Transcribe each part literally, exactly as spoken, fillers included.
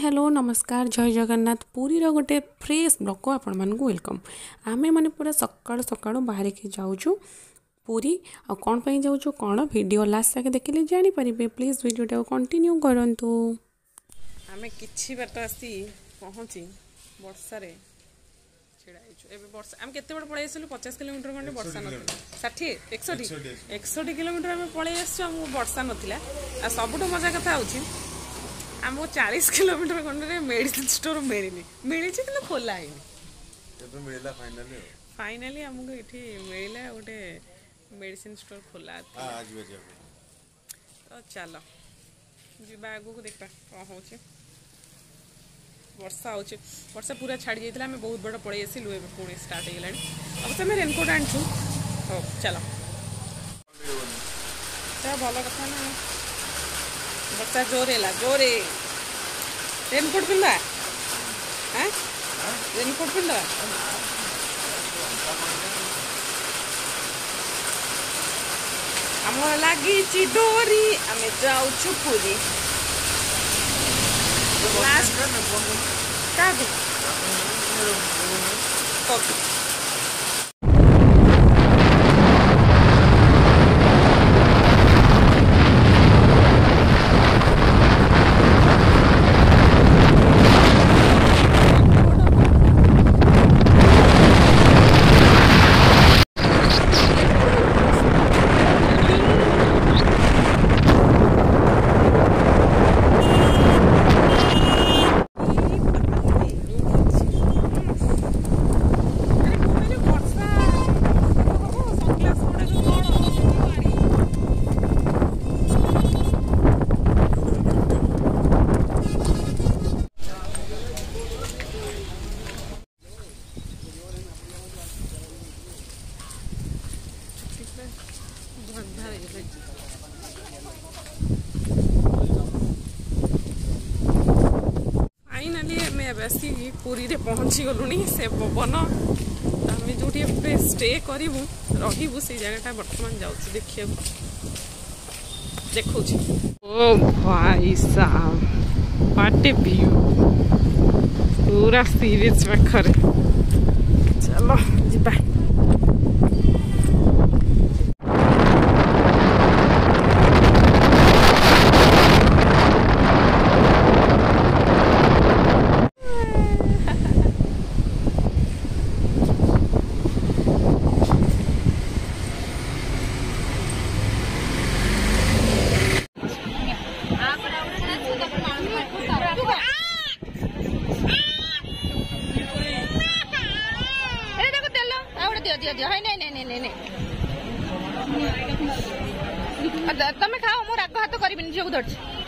Hello नमस्कार जय जगन्नाथ पुरी रो गोटे फ्रेश ब्लॉग को आपण मान वेलकम। आमे माने पूरा सकाळ सकाळ बाहर के जाऊँ पुरी आ कौन पे जाऊँ कौन वीडियो लास्ट तक देखिले जानी परिबे। प्लीज वीडियो कंटिन्यू करंतु। आमे किछि बात आसी पहुँची वर्षा रे छिड़ा एबे वर्षा आम केते बड़ पळै आसलु पचास किलोमीटर खंडे वर्षा नथिला साठी एकसठ एकसठ किलोमीटर आमे पळै आसछु हम वर्षा नथिला। आ सबुठो मजा कथा होछि आम चालीस किलोमीटर खंडे मेडिसिन स्टोर मिलनी मिली कि खोला है फाइनाली फाइनाली आमको ये मिलला गोटे मेडिसिन स्टोर खोला तो चलो जीवा आगू देखा कौन हो वर्षा हो वर्षा पूरा छाड़ी जाता आम बहुत बड़ पड़े आसलु ए पुणी स्टार्ट हो गला अवश्य आम रेनकोट आणु हो चलो भल कथा ना वर्षा जोरे ला जोरे रेनकोट पिंदा हाँ रेनकोट पिंदा आम लगी डोरी आम जाऊँ पुरी लास्ट क्या फाइनाली आसी पुरी रे पहुँची गलुनी से पवन आम जो स्टे करूँ रही से जगह बर्तमान जाऊँ देखिए देखो ओ भाई साहब व्हाट ए व्यू पूरा सी बीच पाखरे चलो जिबा तमें खाओ मो राग हाथ करी झील धर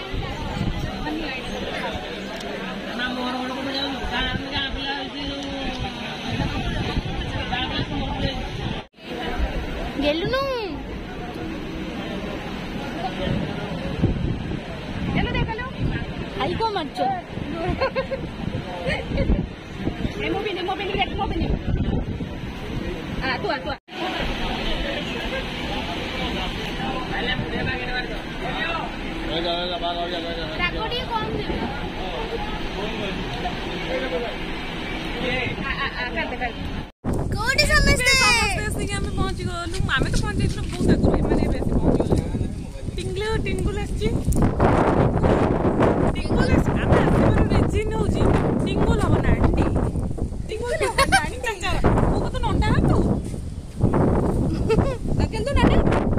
गेलुनु देखलो आई को मचो एमो भी एमो भी एमो भी आ तू आ तू पहुंची गलु आम तो पहुंची बहुत आगुरी मैंने बेस पहुंची गलु टिंगल टिंगुल टिंगुल रेजिन हो टिंगुल हम ना टिंगुल हम तो नंदा तू केंदु ना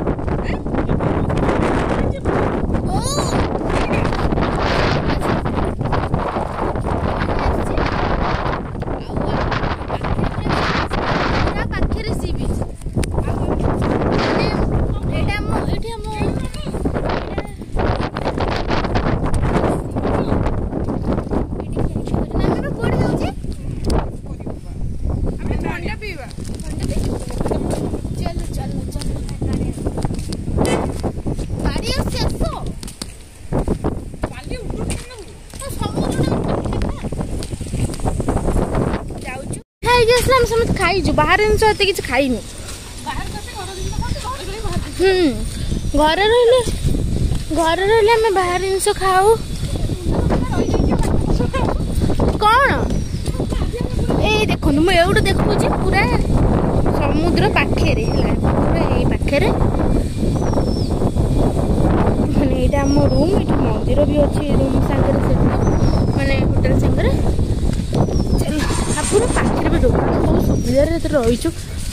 समझ खाई बाहर जिन एत कि खाई घर रही घर रही बाहर जिन खाऊ रूम एवढ देखु पूरा समुद्र पाखे पूरा यही पाखे माने ये आम रूम ये मंदिर भी अच्छी रूम सागर माने होटेल सागर चल पूरा पाखे भी दुकान बहुत सुविधा रही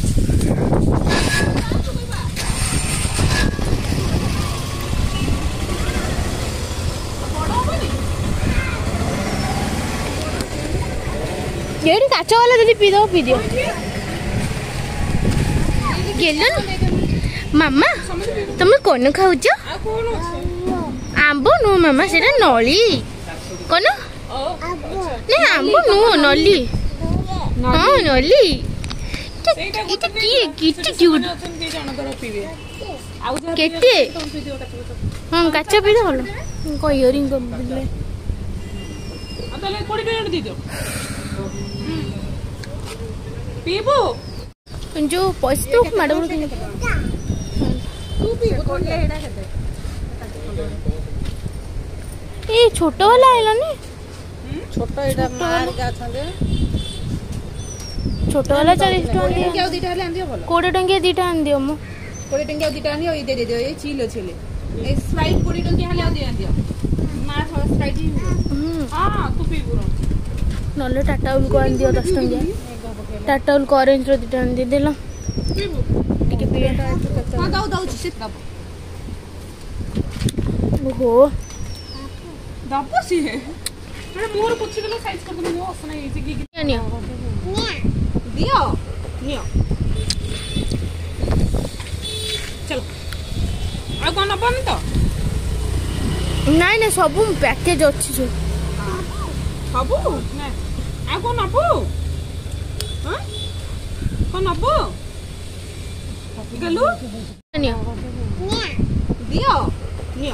ये काच वाला दीदी पी दो पी दियो मामा तुम कौन खाऊच आंब नु मामा से नली कौन नहीं आंब नु नली हाँ नली केटे हाँ काच पी दो भल इयरिंग पीबो जो पैसा तो माड़ ये छोट वाला आइलानी छोट एटा मार का छंदे छोट वाला चालीस टका क्या दीटा ले आंदियो भलो कोड़े टंके दीटा आन दियो मो कोड़े टंके दीटा आनियो ई दे दे दियो ए चिलो छिले ए स्प्राइट कोड़े टंके हाले आ दे आंदियो मार थोड़ा स्प्राइट ही हां तू पीबो नले टाटा उल को आन दियो दस टंकिया टाटा उल को ऑरेंज रो दीटा आन दे देला टिके पिए हां दाऊ दाऊ से दाऊ ओहो दाऊ सी है अरे मोर पुछि गेलो साइज कर दे मो असना एसी की नियो दियो नियो चलो आ कोन अपन तो नाइ ना सब पैकेज अछि जो सबु ना आ कोन अपु हां कोन अपु गेलु नियो दियो नियो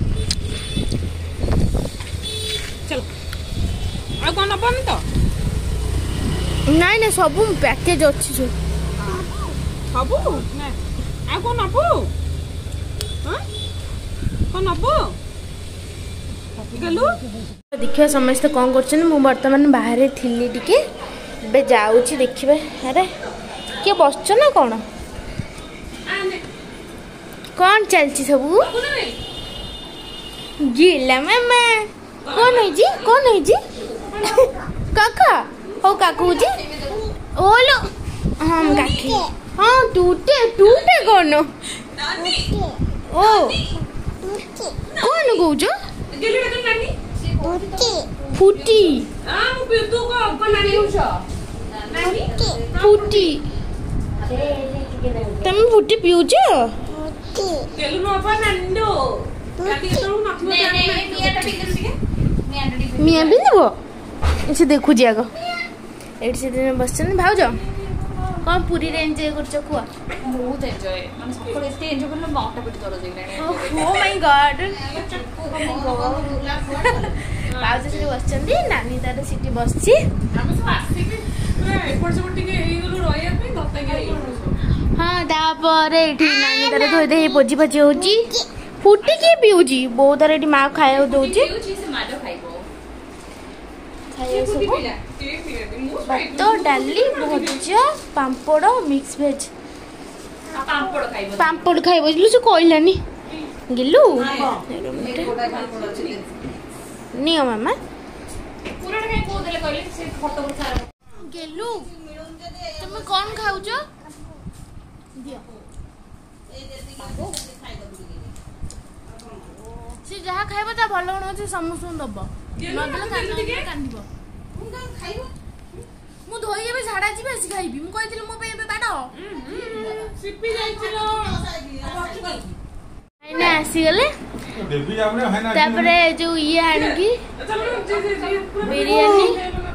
चलो आ कोन अपन तो नाइ ना सब पैकेज अछि जो सबु ना आ कोन अपु हां कोन अपु गेलु देखिए समस्त कौन कर मु बर्तमान बाहर थी टिके बे जाऊँ देखिए अरे किए बस ना कौन कौन चलती सब गिला मामा कौन है जी कौन है जी काका हो काकू जी ओलो हम काकी हाँ टूटे टूटे कौन ओ कौन कौच फुटी फुटी तुम फुटी पिउछ मिया भी देव से देखु आग ये से बस भाज कौन पूरी रे एंजॉय कर खुआ बहुत एंजॉय माने सफल एते एंजॉय करले माटा पेट दरज लागले ओ माय गॉड बाउज से बसचंदी नानी तार सिटी बसची हम सब आसी भी पूरा एपट से टिके एई गलो रहिया पे दत्ता के हां तापर एठी नानी तार धोई दे पोजी पजी होची फुटी के पिउजी बहुत तार एठी मा खाए दोची से माडो खाइबो खाए सब तो डाली भजा पांपड़ मिक्स वेज पांपड़ खाइबो पांपड़ खाइबो लु से कहलानी गिलु नियो मामा पूरा खाइ को देले कहले से फोटो को सारा गेलु तुम कौन खाउछ दियो से जहा खाइबो ता भलो न छै समस्त दबो नदले कांदी कांदीबो मु का खाइबो मु धोई एबे झाडा जी बेसी खाइबी मु कहितले मो पे एबे बाडो सिपी जाइछलो ना आसी गले देवी आपने है ना तापरे जो ये आनकी बिरयानी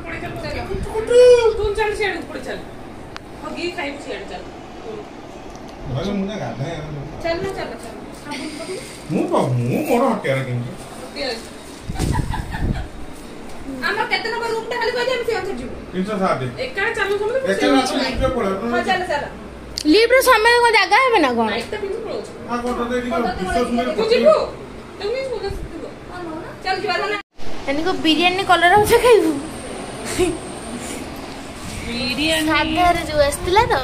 तू चल से ऊपर चल होगी खाइब से चल भाई मुझे गाता है चल ना चल चल मु तो मु मोर हटे रे किंतु आमा केते नंबर रूम टा खाली कहि हम से अंदर जीव तीन सौ सात एका चालू समझ एका रात में पड़े हां चल चल लिफ्ट रो समय को जगह है ना कोन एक तो पिन पड़ो हां कोन दे दी विश्वास मेरे तू जीव तुम ही बोल सकते हो चल जीवा ना यानी को बिरयानी कलर हो से खाइबू ସାଧାରେ ଯୋଉ ଆସିଥିଲା ତ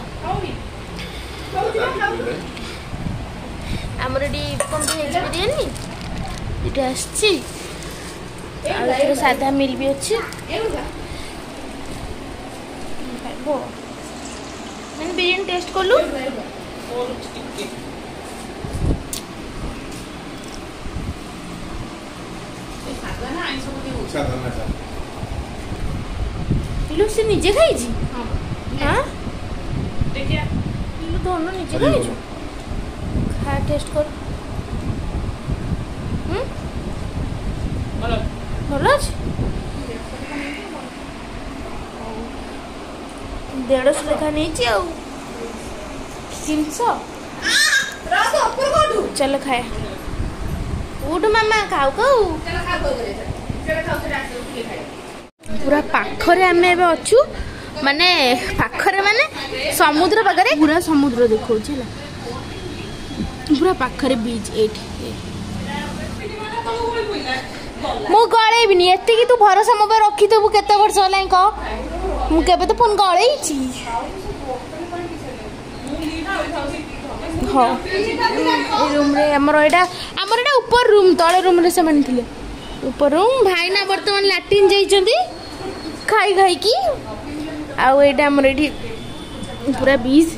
ଆମର ଏଠି କଣ ଭେଜ୍ ବିରିୟାନୀ ଏଠି ଆସିଛି ଆଉ ଏଥିରେ ସାଧା ମିଲ୍ ବି ଅଛି ମାନେ ବିରିୟାନୀ ଟେଷ୍ଟ କଲୁ ସେ ନିଜେ ଖାଇଛି ଧନ ନିଜେ ଖାଇଛୁ ଖା ଟେଷ୍ଟ କର ଭଲ ଅଛି ଦେଢ଼ଶହ ଲେଖା ନେଇଛି ଆଉ ତିନିଶହ ଚାଲ ଖାଇବା ଉଠୁ ମାମା ଖାଉ ଖାଉ ପୁରା ପାଖରେ ଆମେ ଏବେ ଅଛୁ ମାନେ ପାଖରେ ମାନେ ସମୁଦ୍ର ପାଖରେ ପୁରା ସମୁଦ୍ର ଦେଖଉଛି ହେଲା ପୁରା ପାଖରେ ବିଚ୍ ଏଇଠି ମୁଁ ଗଳେଇବିନି ଏତିକି ତୁ ଭରସା ମୋ ପାଇଁ ରଖିଥିବୁ କେତେ ବର୍ଷ ହେଲାଣି କହ ମୁଁ କେବେ ତ ଫୋନ୍ ଗଳେଇଛି ହଁ ଏଇ ରୁମ୍ରେ ଆମର ଏଇଟା ଆମର ଏଇଟା ଉପର ରୁମ୍ ତଳେ ରୁମ୍ରେ ସେମାନେ ଥିଲେ ଉପର ରୁମ୍ ଭାଇନା ବର୍ତ୍ତମାନ ଲାଟ୍ରିନ୍ ଯାଇଛନ୍ତି ଖାଇ ଖାଇକି ଆଉ ଏଇଟା ଆମର ଏଇଠି ପୁରା ବିଚ୍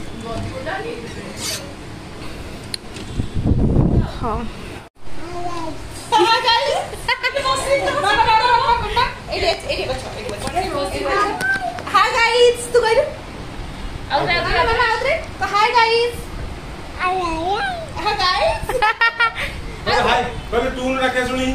ହଁ Hi guys, tu kau itu? Hi guys. Hi guys. Hi, pहले तू ना क्या सुनी?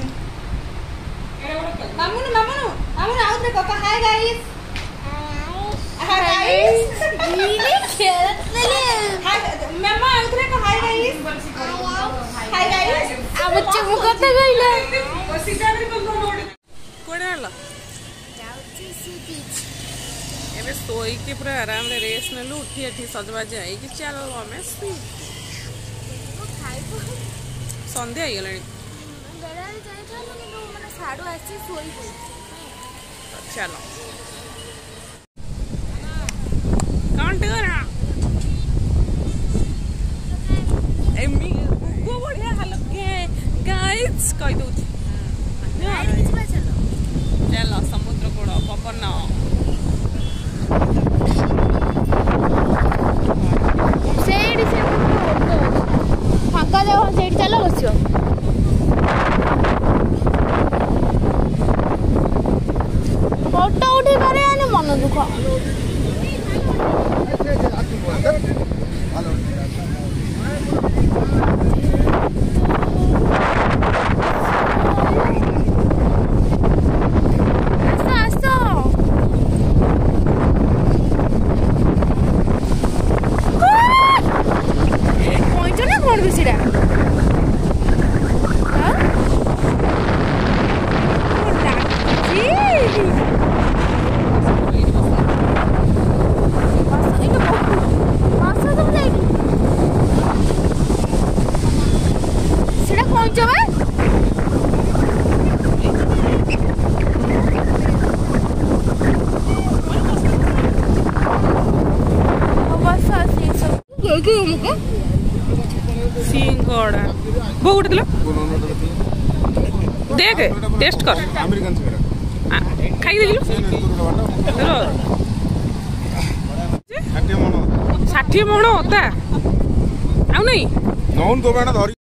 Mamu nu, mamu nu, mamu nu out रे कका hi guys. Hi guys. ये खेलत ले Hi, mama out रे कहा hi guys. Hi guys. अब बच्चे मुझे तो गईला कोड़े आला एबे सोई के पूरा आराम रे रेस्ट नलु उठी उठी सजबाज आई कि चलो हमें संध्या आई गलानी चलो काउंट करा एमी वो बढ़िया हालत के गाइस कहि दउची चलो समुद्र कूल पवन फाँका जगह से चलो बस फोटो उठे पारे मन दुख सिंगड़ा वो गोटे दिल देख टेस्ट कर खाई देखिल षाठी मण अदा आउ नहीं नौन तो बेटा धरी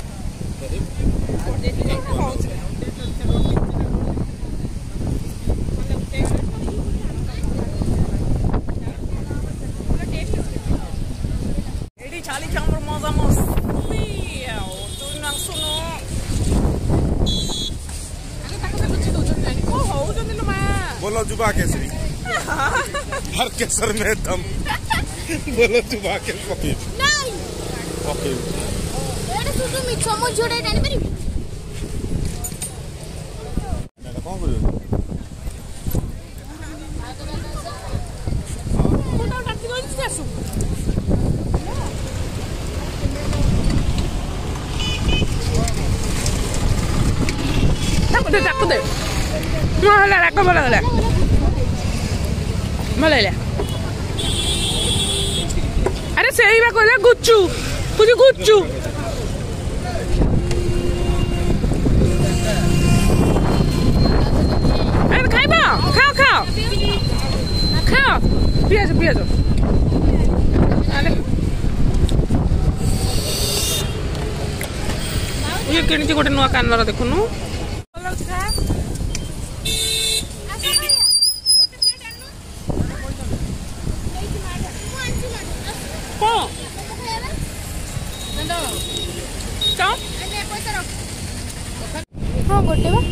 बोलो जुबा केसरी हर केसर में दम बोलो जुबा के कॉफी नहीं कॉफी एटा सुसु मिछ मो जोडे जानि परिबी मैंने कौन करियो कोटा टाटी गई से आसु ताको दे ताको दे ना हला राको बोला हला ଭଲ ହେଲା। ଆରେ ସେଇ ବା କହିଲା ଗୁଚୁ ପୁଣି ଗୁଚୁ ଆରେ ଖାଇବ ଖାଅ ଖାଅ ଖାଅ ପିଆଜ ପିଆଜ ଆରେ ଇଏ କିଣିଛି ଗୋଟେ ନୂଆ କାନର ଦେଖୁନୁ हाँ गोटे बा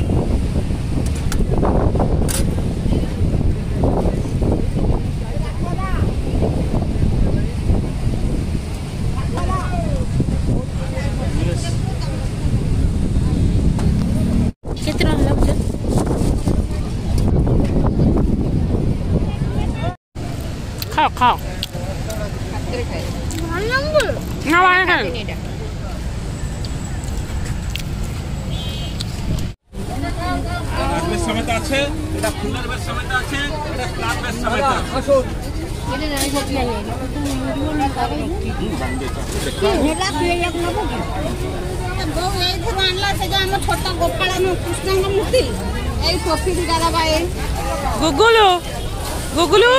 केते रहा है खाओ खाओ ना वाले खाओ समेत আছে এটা ফুলের বেশ সমেত আছে এটা ক্লাব বেশ সমেত আছে ये नहीं होती है वीडियो में कर रही हेला प्ले एक न बोगी गो एई थु आणला से जो हम छोटा गोपाल कृष्ण का मूर्ति एई टोपी दिगाला बाए गुगुलू गुगुलू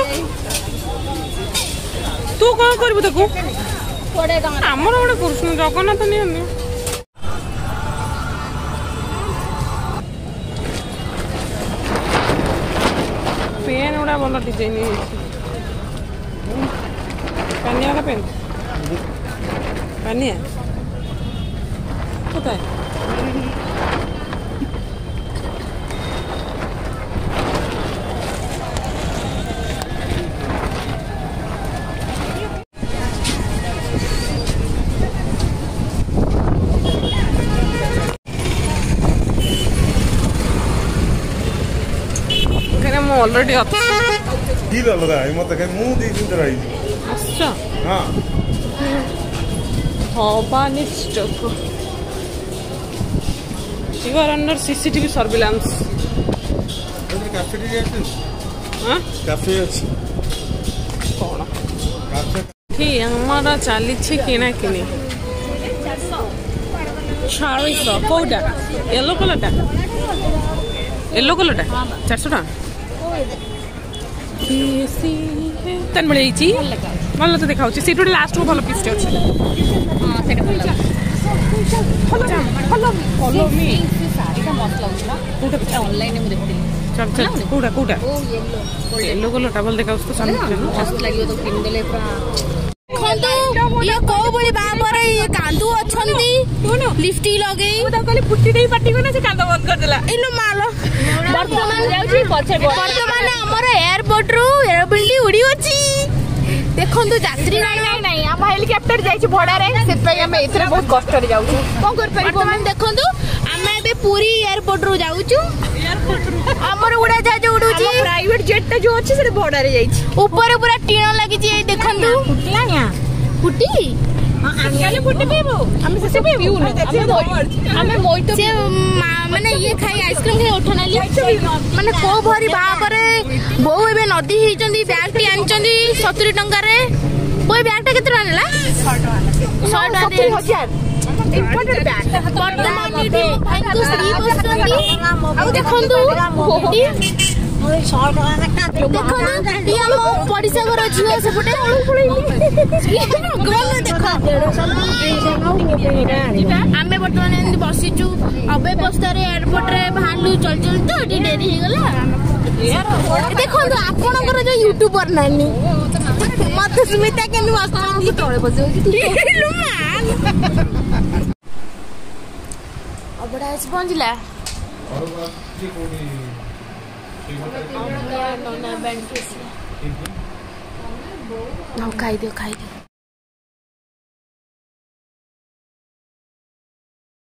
तू कौन करबु ताकू थोड़े गां हमर गोटे कृष्ण जगन्नाथ नहीं पेन गुड़ा भल डिजाइन पानिया वाला पेन पानिया कोথায় ऑलरेडी फील अलग है मत के मुंह देख के रही अच्छा हां Bhavani stock you are under CCTV surveillance cafe tea हां कैफे अछि कोन कैफे कि हमारा चली छे किना किनी चालीस कोडा येलो कलरटा येलो कलरटा चार सौ टाका तन मिले भल तो देखा सीट गोटे लास्ट को भल पीस अच्छे कौटा कौटा येलो कलर भल देखा ये को बड़ी बाबर ये कांदू अछंती लिफ्टी लगे कहले फुट्टी देई पाटी कोना से कांदा बंद कर देला इलो मालो वर्तमान जाउची पछे वर्तमान हमर एयरपोर्ट रो एयरबिल्डी उडी अछि देखंतु यात्री नहीं नहीं हम हेलीकॉप्टर जाइछि भड़ा रे से पे हम एथरे बहुत कष्ट रे जाउछु कोन कर परि वर्तमान देखंतु हम एबे पूरी एयरपोर्ट रो जाउछु एयरपोर्ट रो हमर उड़ा जहाज उडुची प्राइवेट जेट टा जो अछि से भड़ा रे जाइछि ऊपर पूरा टीना लागि छी देखंतु फुटला ना फुटी आले फुटी पीबो हम से पीबू हम मोइतो से माने ये खाई आइसक्रीम खाई उठना ली माने को भरी बाबरे बो एबे नदी ही चंदी बैग टी आनचंदी सत्तर टंका रे बोई बैग टा केते आनला सौ हजार इम्पोर्टेड बैग वर्तमान इटी थैंक श्री बसंती आ देखंतु फुटी पड़िशा घर झील सेपटे आमे बर्तमान बसीचु अव्यवस्था एयरपोर्ट रे बाहरलु चल चल तो डेरी गला देखो आपणकर जो यूट्यूबर नानी मत स्मिता के तले अबड़ा आस पहुंचला खाई दियो खाई दियो